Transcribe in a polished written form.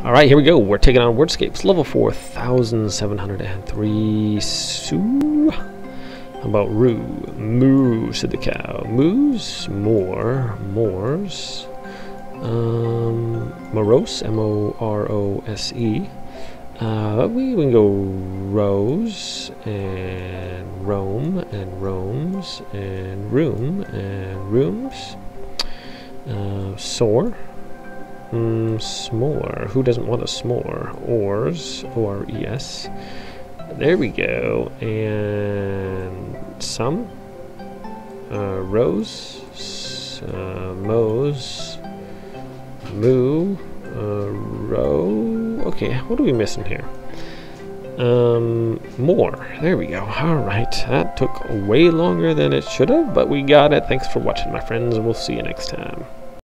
Alright, here we go. We're taking on WORDSCAPES level 4703. Sue. How about roo? Moo, said the cow. Moos, more, mores. Morose, M-O-R-O-S-E. We can go rose, and roam, and roams, and room, and rooms. Soar. S'more. Who doesn't want a s'more? Oars, O-R-E-S. There we go. And some. Rose. Mows. Moo. Row. Okay, what are we missing here? More. There we go. Alright, that took way longer than it should have, but we got it. Thanks for watching, my friends. We'll see you next time.